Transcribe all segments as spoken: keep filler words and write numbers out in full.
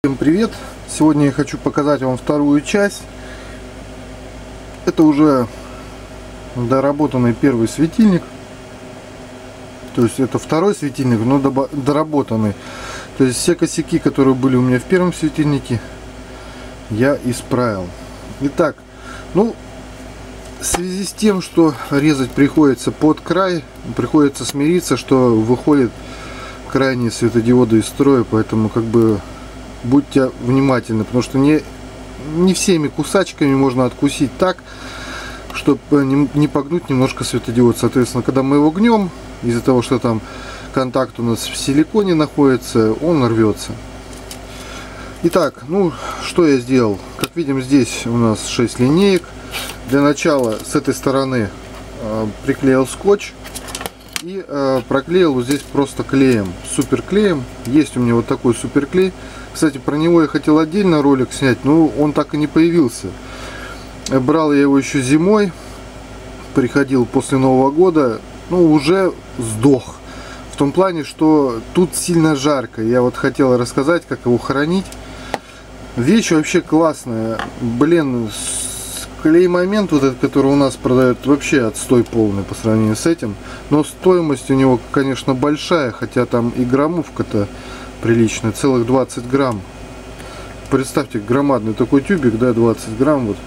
Всем привет! Сегодня я хочу показать вам вторую часть. Это уже доработанный первый светильник. То есть это второй светильник, но доработанный. То есть все косяки, которые были у меня в первом светильнике, я исправил. Итак, ну, в связи с тем, что резать приходится под край, приходится смириться, что выходит крайние светодиоды из строя, поэтому как бы будьте внимательны, потому что не, не всеми кусачками можно откусить так, чтобы не, не погнуть немножко светодиод. Соответственно, когда мы его гнем, из-за того, что там контакт у нас в силиконе находится, он рвется. Итак, ну что я сделал? Как видим, здесь у нас шесть линеек. Для начала с этой стороны э, приклеил скотч и э, проклеил вот здесь просто клеем, суперклеем. Есть у меня вот такой суперклей. Кстати, про него я хотел отдельно ролик снять, но он так и не появился. Брал я его еще зимой, приходил после Нового года, ну уже сдох. В том плане, что тут сильно жарко. Я вот хотел рассказать, как его хранить. Вещь вообще классная. Блин, клей-момент вот этот, который у нас продают, вообще отстой полный по сравнению с этим. Но стоимость у него, конечно, большая, хотя там и граммовка-то приличная, целых двадцать грамм. Представьте, громадный такой тюбик, да, двадцать грамм вот.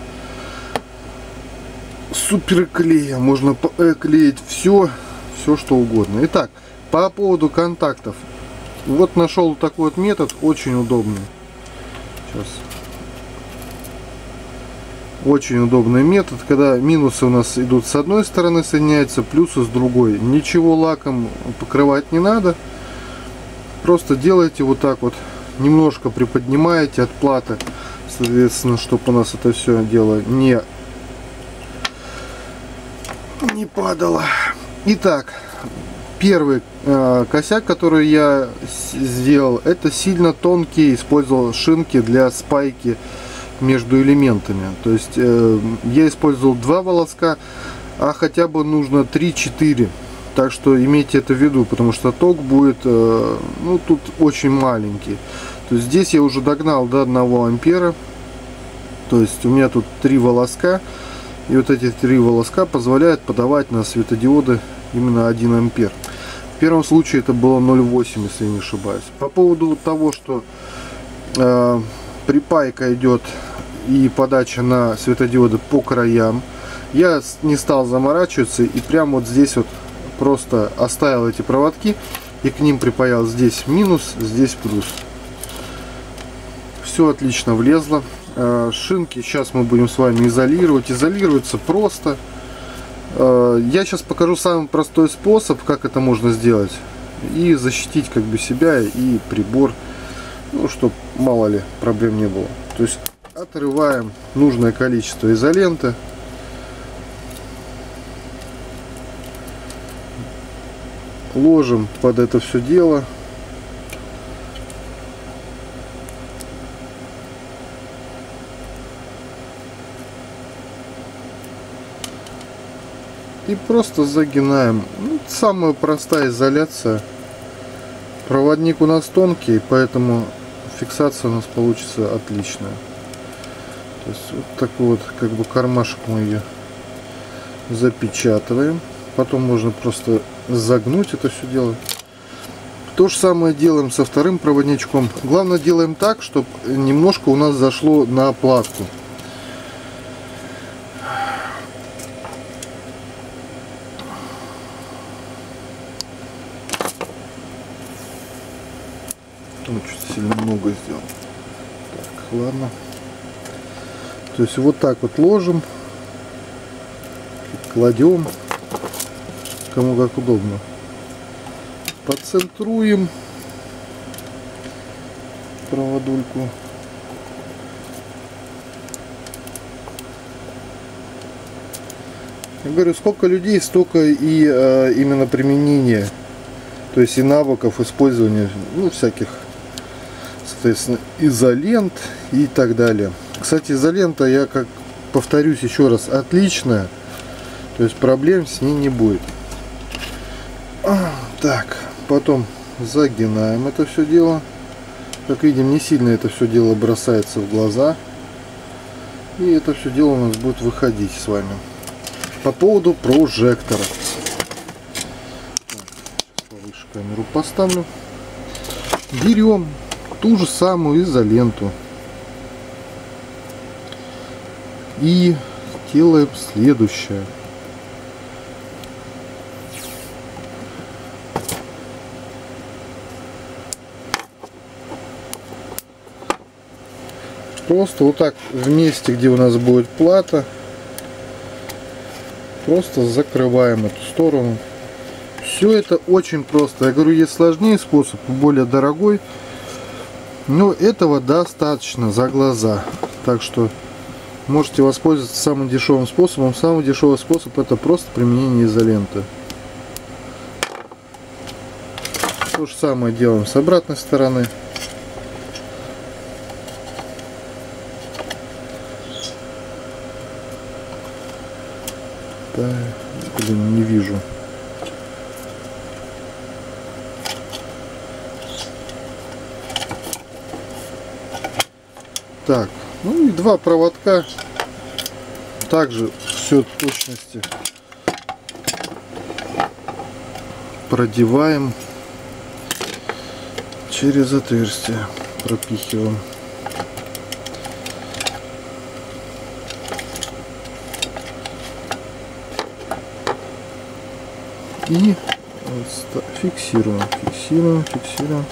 Супер клея, можно клеить все, все что угодно. Итак, по поводу контактов. Вот нашел такой вот метод, очень удобный. Сейчас. Очень удобный метод, когда минусы у нас идут с одной стороны, соединяются, плюсы с другой. Ничего лаком покрывать не надо. Просто делайте вот так вот, немножко приподнимаете от платы, соответственно, чтобы у нас это все дело не, не падало. Итак, первый э, косяк, который я сделал, это сильно тонкие, использовал шинки для спайки между элементами. То есть э, я использовал два волоска, а хотя бы нужно три-четыре. Так что имейте это в виду, потому что ток будет, э, ну, тут очень маленький. То есть здесь я уже догнал до одного ампера. То есть у меня тут три волоска. И вот эти три волоска позволяют подавать на светодиоды именно один ампер. В первом случае это было ноль восемь, если я не ошибаюсь. По поводу того, что э, припайка идет и подача на светодиоды по краям, я не стал заморачиваться и прямо вот здесь вот просто оставил эти проводки и к ним припаял здесь минус, здесь плюс. Все отлично влезло. Шинки сейчас мы будем с вами изолировать. Изолируется просто. Я сейчас покажу самый простой способ, как это можно сделать и защитить как бы себя и прибор, ну, чтобы мало ли проблем не было. То есть отрываем нужное количество изоленты. Ложим под это все дело. И просто загинаем. Ну, самая простая изоляция. Проводник у нас тонкий, поэтому фиксация у нас получится отличная. То есть вот такой вот как бы кармашек мы ее запечатываем. Потом можно просто загнуть это все дело. То же самое делаем со вторым проводничком. Главное, делаем так, чтобы немножко у нас зашло на платку. Ну, чуть сильно много сделал. Так, ладно. То есть вот так вот ложим, кладем, кому как удобно. Поцентруем проводульку. Я говорю, сколько людей, столько и э, именно применения, то есть и навыков использования, ну, всяких, соответственно, изолент и так далее. Кстати, изолента, я как повторюсь еще раз, отличная, то есть проблем с ней не будет. Так, потом загинаем это все дело. Как видим, не сильно это все дело бросается в глаза. И это все дело у нас будет выходить с вами. По поводу прожектора. Так, повыше камеру поставлю. Берем ту же самую изоленту. И делаем следующее. Просто вот так в месте, где у нас будет плата, просто закрываем эту сторону. Все это очень просто. Я говорю, есть сложнее способ, более дорогой, но этого достаточно за глаза. Так что можете воспользоваться самым дешевым способом. Самый дешевый способ — это просто применение изоленты. То же самое делаем с обратной стороны. Да, блин, не вижу. Так, ну и два проводка. Также все в точности продеваем через отверстие, пропихиваем. И фиксируем, фиксируем, фиксируем.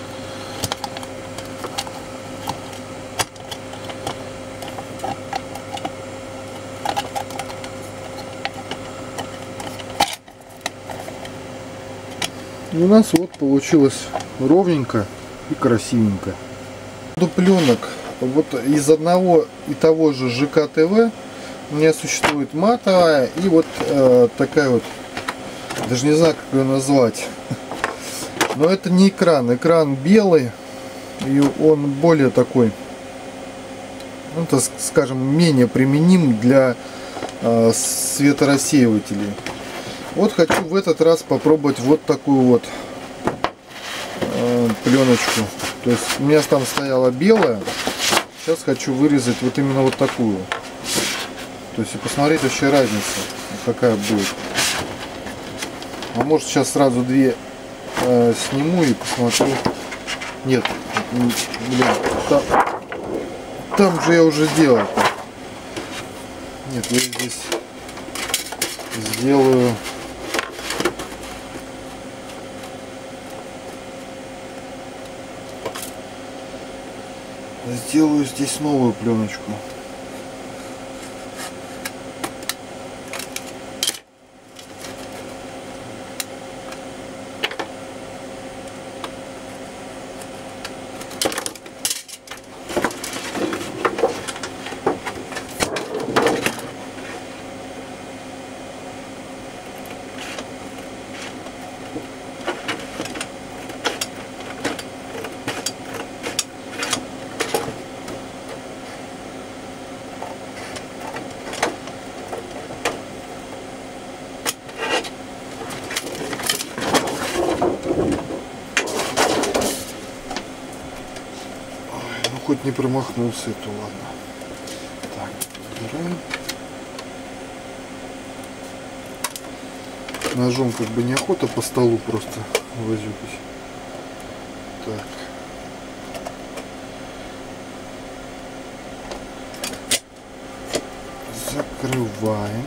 И у нас вот получилось ровненько и красивенько. До пленок вот из одного и того же ЖК-ТВ у меня существует матовая и вот э, такая вот, даже не знаю, как ее назвать, но это не экран, экран белый, и он более такой, ну, так скажем, менее применим для э, светорассеивателей. Вот хочу в этот раз попробовать вот такую вот э, пленочку. То есть у меня там стояла белая, сейчас хочу вырезать вот именно вот такую. То есть и посмотреть вообще разницу, какая будет. А может сейчас сразу две э, сниму и посмотрю. Нет, блин, там, там же я уже сделал. Нет, я здесь сделаю. Сделаю здесь новую пленочку. Хоть не промахнулся, это ладно. Так, убираем. Ножом как бы неохота по столу просто возюкать. Так. Закрываем.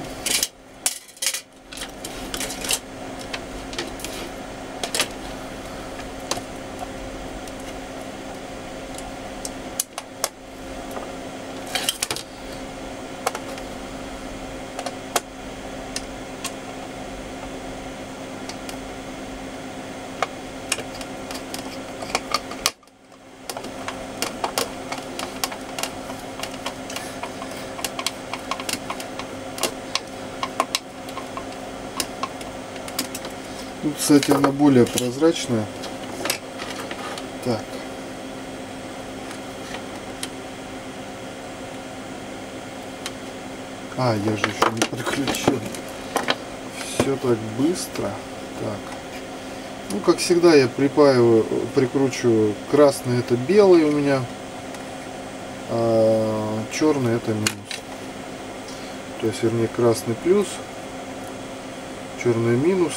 Тут, кстати, она более прозрачная. Так. А, я же еще не подключил. Все так быстро. Так. Ну, как всегда, я припаиваю, прикручиваю. Красный — это белый у меня, а черный — это минус. То есть, вернее, красный плюс, черный минус.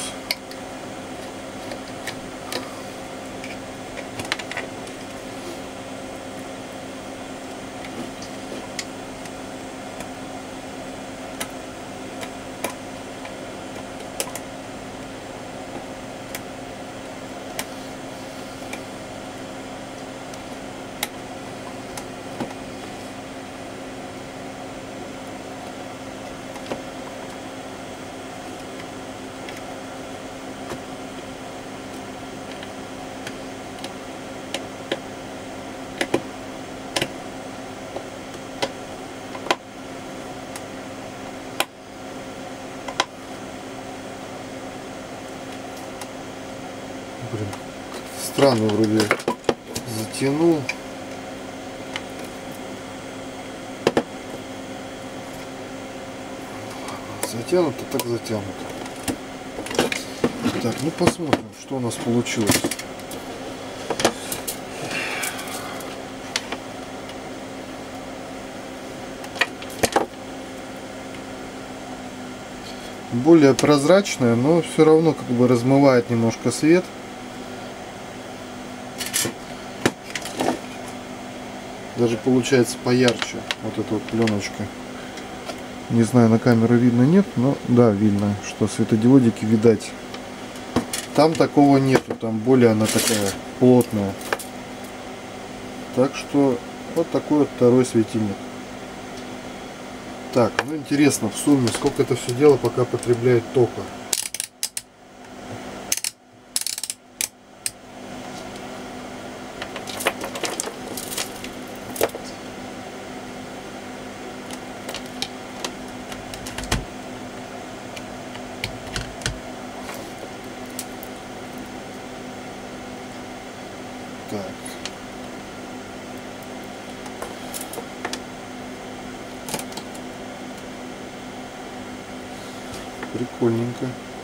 Блин, странно вроде затянул. Затянуто, так затянуто. Так, ну посмотрим, что у нас получилось. Более прозрачная, но все равно как бы размывает немножко свет. Даже получается поярче вот эта вот пленочка. Не знаю, на камеру видно, нет, но да, видно, что светодиодики, видать. Там такого нету, там более она такая плотная. Так что вот такой вот второй светильник. Так, ну интересно, в сумме, сколько это все дело пока потребляет тока. Так. Прикольненько.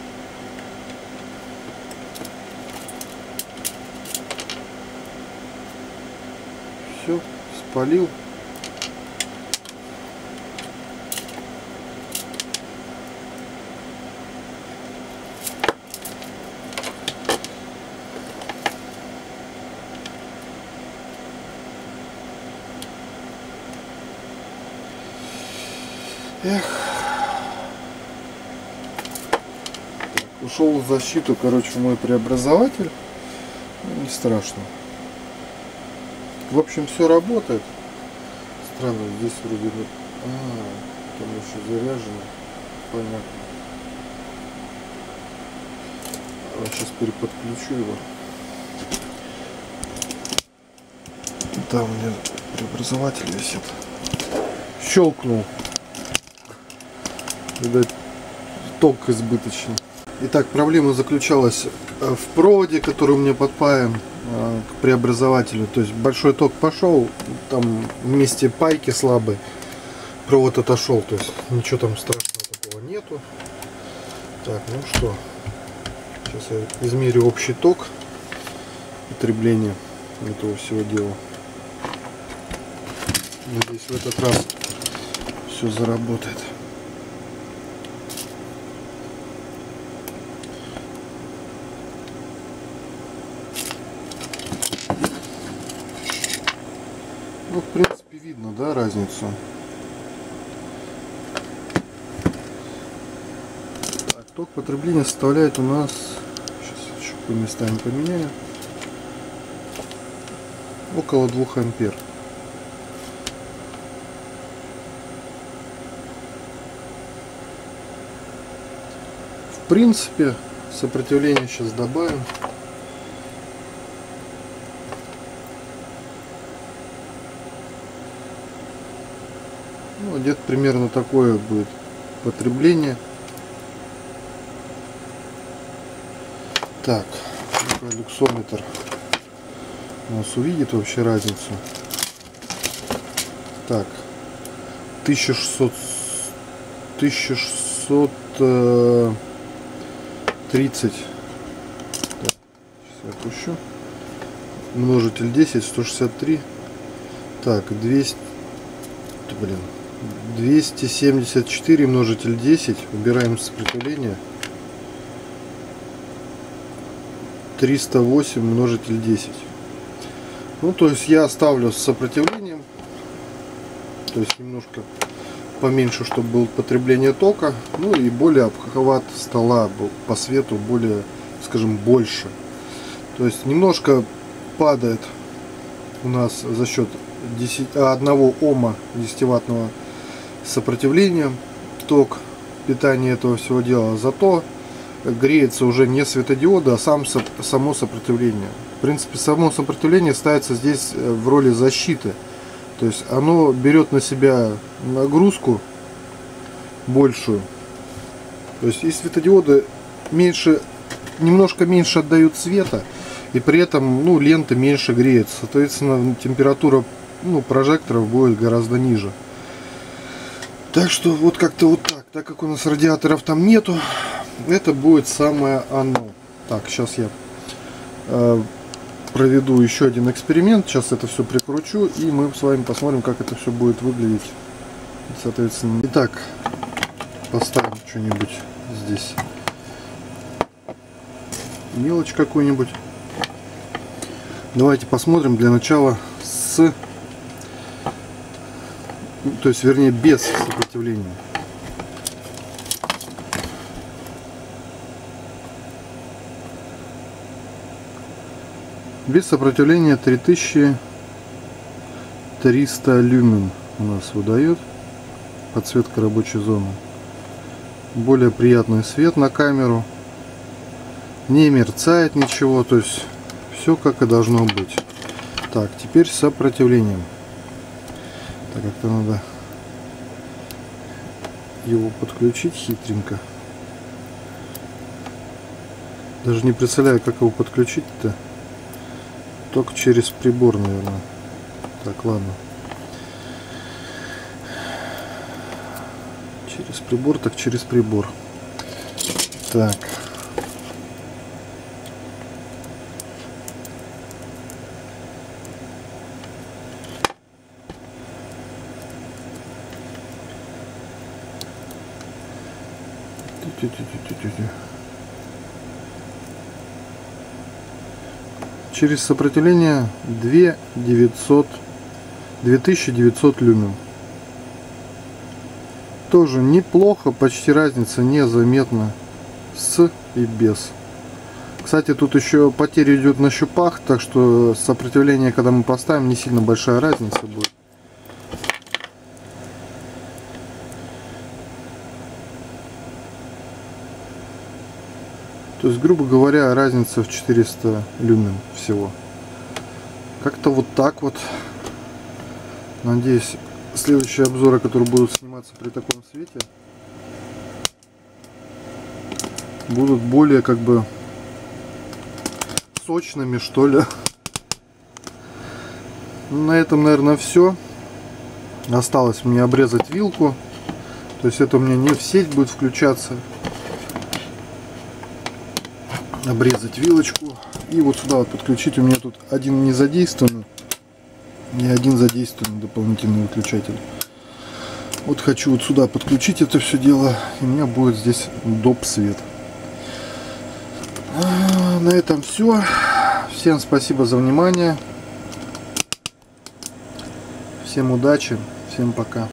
Все, спалил. Эх. Ушел в защиту, короче, мой преобразователь. Ну, не страшно. В общем, все работает. Странно, здесь вроде бы... А, там еще заряжено. Понятно. А, сейчас переподключу его. Там у меня преобразователь висит. Щелкнул. Видать, ток избыточный. Итак, проблема заключалась в проводе, который у меня подпаян к преобразователю. То есть большой ток пошел, там вместе пайки слабые, провод отошел. То есть ничего там страшного такого нету. Так, ну что, сейчас я измерю общий ток потребления этого всего дела. Надеюсь, в этот раз все заработает. Ну, в принципе, видно, да, разницу. Так, ток потребления составляет у нас, сейчас еще по местам поменяю, около двух ампер. В принципе, сопротивление сейчас добавим. Ну, где-то примерно такое будет потребление. Так, люксометр у нас увидит вообще разницу. Так, тысяча шестьсот тридцать. я опущу. Множитель десять, сто шестьдесят три. Так, двести, блин, двести семьдесят четыре множитель десять. Убираем сопротивление. триста восемь множитель десять. Ну, то есть я оставлю с сопротивлением. То есть немножко поменьше, чтобы было потребление тока. Ну и более обхват стола был по свету более, скажем, больше. То есть немножко падает у нас за счет одного ома десятиваттного сопротивления ток питания этого всего дела. Зато греется уже не светодиоды, а сам, само сопротивление. В принципе, само сопротивление ставится здесь в роли защиты. То есть оно берет на себя нагрузку большую. То есть и светодиоды меньше, немножко меньше отдают света, и при этом, ну, лента меньше греется. Соответственно, температура, ну, прожекторов будет гораздо ниже. Так что вот как-то вот так. Так как у нас радиаторов там нету, это будет самое оно. Так, сейчас я э, проведу еще один эксперимент. Сейчас это все прикручу, и мы с вами посмотрим, как это все будет выглядеть. Соответственно, итак, поставим что-нибудь здесь, мелочь какую-нибудь. Давайте посмотрим для начала с, то есть, вернее, без сопротивления. Без сопротивления три тысячи триста люмен у нас выдает подсветка рабочей зоны. Более приятный свет на камеру, не мерцает ничего, то есть все как и должно быть. Так, теперь с сопротивлением. Так, как-то надо его подключить хитренько. Даже не представляю, как его подключить-то. Только через прибор, наверное. Так, ладно. Через прибор, так через прибор. Так. Через сопротивление две тысячи девятьсот люмен. Тоже неплохо, почти разница незаметна с и без. Кстати, тут еще потеря идет на щупах, так что сопротивление, когда мы поставим, не сильно большая разница будет. То есть, грубо говоря, разница в четыреста люмен всего. Как-то вот так вот. Надеюсь, следующие обзоры, которые будут сниматься при таком свете, будут более, как бы, сочными, что ли. На этом, наверное, все. Осталось мне обрезать вилку. То есть это у меня не в сеть будет включаться. Обрезать вилочку и вот сюда вот подключить. У меня тут один не задействованный и один задействованный дополнительный выключатель. Вот хочу вот сюда подключить это все дело, и у меня будет здесь доп. Свет. На этом все. Всем спасибо за внимание. Всем удачи. Всем пока.